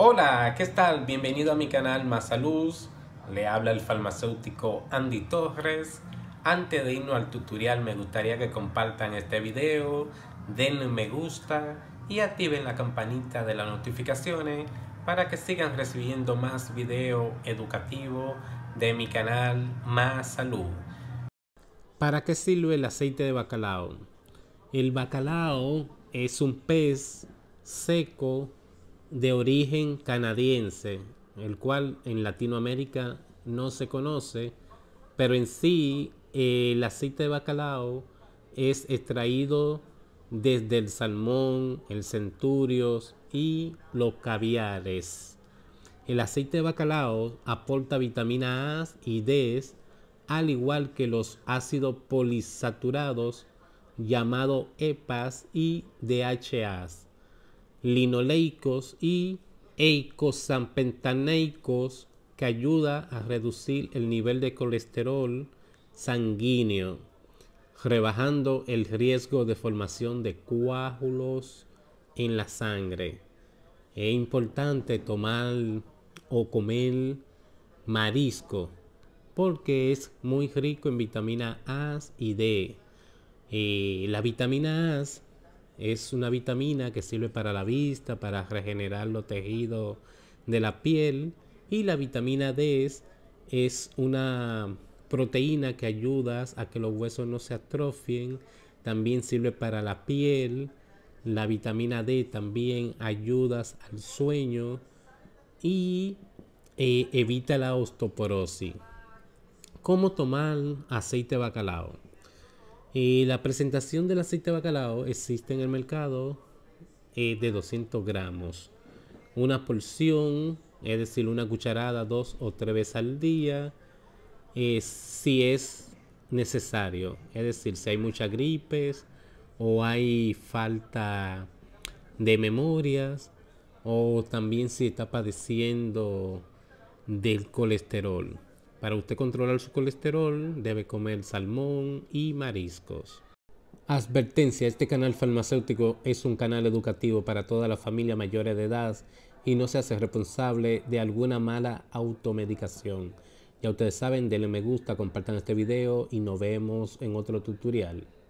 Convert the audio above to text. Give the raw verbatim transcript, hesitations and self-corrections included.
Hola, ¿qué tal? Bienvenido a mi canal Más Salud. Le habla el farmacéutico Andy Torres. Antes de irnos al tutorial me gustaría que compartan este video, denle un me gusta y activen la campanita de las notificaciones para que sigan recibiendo más videos educativos de mi canal Más Salud. ¿Para qué sirve el aceite de bacalao? El bacalao es un pez seco de origen canadiense, el cual en Latinoamérica no se conoce, pero en sí el aceite de bacalao es extraído desde el salmón, el centurios y los caviares. El aceite de bacalao aporta vitamina A y D, al igual que los ácidos poliinsaturados llamados E P As y D H As, linoleicos y eicosapentaneicos, que ayuda a reducir el nivel de colesterol sanguíneo, rebajando el riesgo de formación de coágulos en la sangre. Es importante tomar o comer marisco porque es muy rico en vitamina A y D. Eh, la vitamina A es una vitamina que sirve para la vista, para regenerar los tejidos de la piel, y la vitamina D es, es una proteína que ayuda a que los huesos no se atrofien, también sirve para la piel. La vitamina D también ayuda al sueño y eh, evita la osteoporosis. ¿Cómo tomar aceite de bacalao? Eh, la presentación del aceite de bacalao existe en el mercado eh, de doscientos gramos. Una porción, es decir, una cucharada dos o tres veces al día, eh, si es necesario. Es decir, si hay muchas gripes o hay falta de memorias, o también si está padeciendo del colesterol. Para usted controlar su colesterol debe comer salmón y mariscos. Advertencia: este canal farmacéutico es un canal educativo para toda la familia mayores de edad y no se hace responsable de alguna mala automedicación. Ya ustedes saben, denle me gusta, compartan este video y nos vemos en otro tutorial.